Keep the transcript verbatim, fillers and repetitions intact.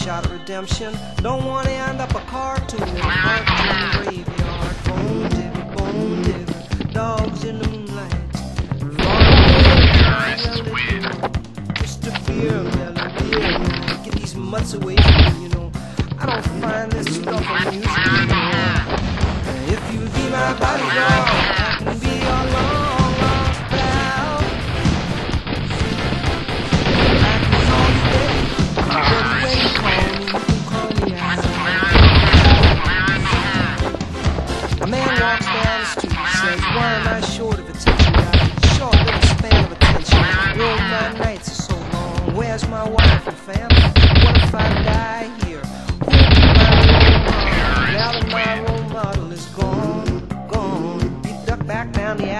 shot of redemption. Don't want to end up a cartoon in a cartoon graveyard. Bone digger, bone digger, dogs in the moonlight. Just a beer, mellow beer. Get these mutts away from me, you know. I don't find this stuff amusing anymore. If you be my bodyguard, I can be your long lost pal. I can call you baby, but when you call me, you can call me out. A man walks down the street and says, why am I short of attention? Got a short little span of attention. Oh, my nights are so long. Where's my wife and family? What if I die here? Who will be my role model? Now that my role model is gone, gone. Be ducked back down the alley.